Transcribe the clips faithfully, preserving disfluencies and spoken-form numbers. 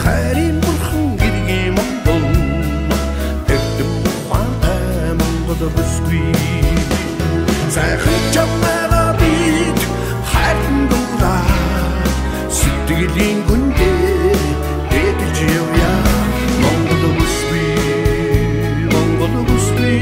хайрын бурхан гэргий Монгол эрдэм ухаантай Монгол бүсгүй сайхан чамайгаа бид хайрын дураа сэтгэлийн гүндээ дэдэж явъя Монгол бүсгүй Монгол бүсгүй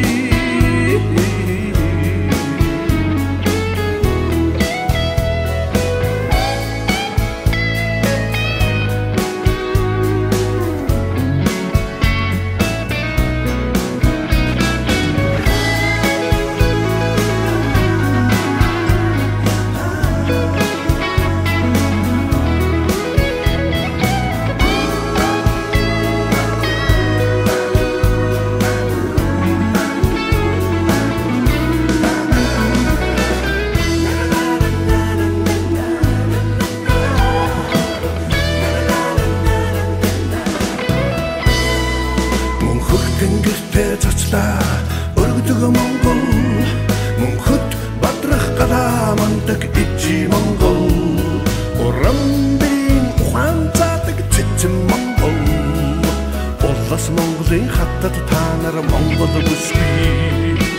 тэнгэртэй цацлаа өргөдөг Монгол мөнхөд бадрах гадаа мандаг ижи Монгол урамбын ухаан цаадаг цэцэн Монгол улас Монголын хаттад та нар Монгол бүсгүй